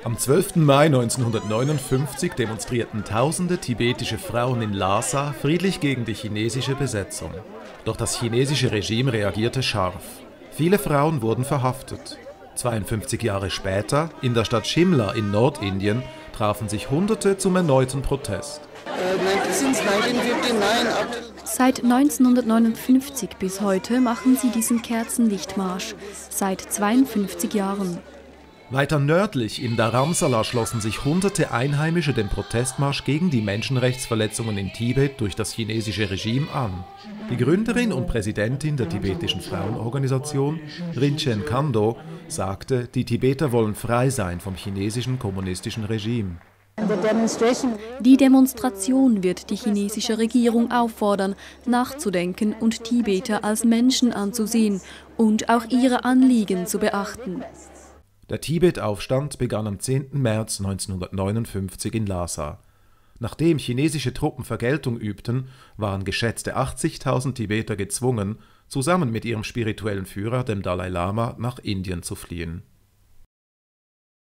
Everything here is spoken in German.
Am 12. Mai 1959 demonstrierten tausende tibetische Frauen in Lhasa friedlich gegen die chinesische Besetzung. Doch das chinesische Regime reagierte scharf. Viele Frauen wurden verhaftet. 52 Jahre später, in der Stadt Shimla in Nordindien, trafen sich Hunderte zum erneuten Protest. Seit 1959 bis heute machen sie diesen Kerzenlichtmarsch, seit 52 Jahren. Weiter nördlich in Dharamsala schlossen sich hunderte Einheimische dem Protestmarsch gegen die Menschenrechtsverletzungen in Tibet durch das chinesische Regime an. Die Gründerin und Präsidentin der tibetischen Frauenorganisation, Rinchen Kando, sagte, die Tibeter wollen frei sein vom chinesischen kommunistischen Regime. Die Demonstration wird die chinesische Regierung auffordern, nachzudenken und Tibeter als Menschen anzusehen und auch ihre Anliegen zu beachten. Der Tibet-Aufstand begann am 10. März 1959 in Lhasa. Nachdem chinesische Truppen Vergeltung übten, waren geschätzte 80.000 Tibeter gezwungen, zusammen mit ihrem spirituellen Führer, dem Dalai Lama, nach Indien zu fliehen.